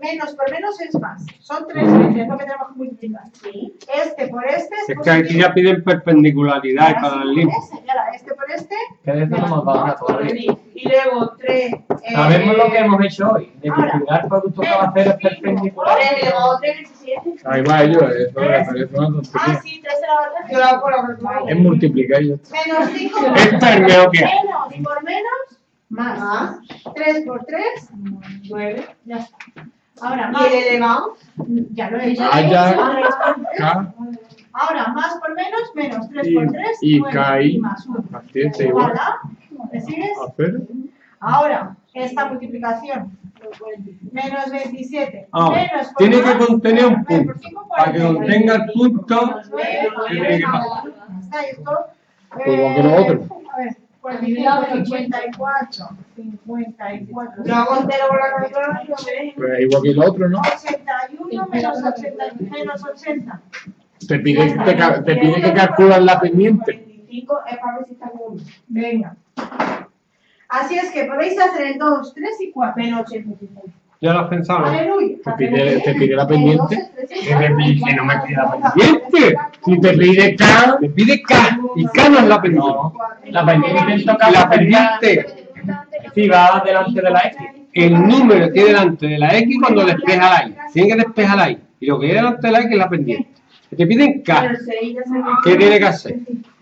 menos por menos es más. Son 3 veces lo que tenemos que multiplicar. Sí. Este por este Es que aquí ya piden perpendicularidad para las líneas. Señala, este por este. Que de eso no hemos dado nada todavía. Y luego 3. Sabemos lo que hemos hecho hoy. De multiplicar productos cabaceros perpendiculares. 3 elevado a 3, 27. Ah, igual yo, eso me parece una Ah, tontería. sí, 3 elevado a 3. Yo lo hago por la Es multiplicar y ya está. Menos 5 por Esto es mejor que hay. menos por menos, más. 3 por 3, 9. Ya está. Ahora, más. ¿Y el elevado? Ya lo he hecho. Ah, ya. K Ahora, más por menos, menos 3 y, por 3, y 9. K Y y más 1. más 7 igual. ¿Me sigues? A cero. Ahora, esta multiplicación. Menos 27. Ahora, Menos por tiene que más, contener un 9 punto. por 5, Para que 40. contenga el punto, Nueve, tiene que pasar. está esto. Pues igual que lo otro. A ver, 45, 54, 54. Lo hago entero con la calculadora y lo veréis. Pues igual que el otro, ¿no? 81 menos 80, menos 80. Te pide que calculas la pendiente. 25 es para ver si está con Venga. Así es que podéis hacer el 2, 3 y 4. menos 85. ¿Ya lo has pensado? Aleluya. Te pide la pendiente. Que me pide, que no me pide la pendiente. Si te pide K, Me pide K. Y K no es la pendiente. No. La pendiente toca La pendiente, si va delante de la X. el número que hay delante de la X cuando despeja la Y. Tiene que despejar la Y. Y lo que hay delante de la X es la pendiente. Que te piden K. Pero el 6 ya se ve. ¿Qué tiene que hacer?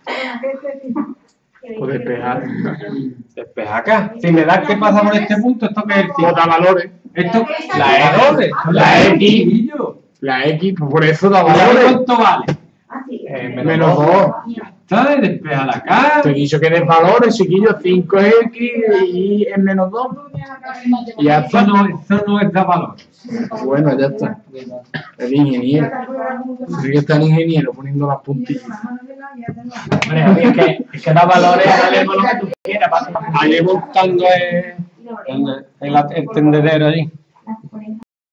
pues despejar. Despeja acá. Si me das qué pasa por este punto, esto que es el Bota valores. Esto, la E12, la X. La X, pues por eso da ¿Ahora valores. cuánto vale? Así. Menos 2. ¿Sabes? Despeja la K. Te he dicho que des valores, chiquillos. 5 es X y es menos 2. Y ya Eso está. no es dar valor. Bueno, ya está. El ingeniero. Sí que está el ingeniero poniendo las puntillas. Hombre, es que da valores, valemos lo que tú quieras. Ahí montando el tendedero ahí.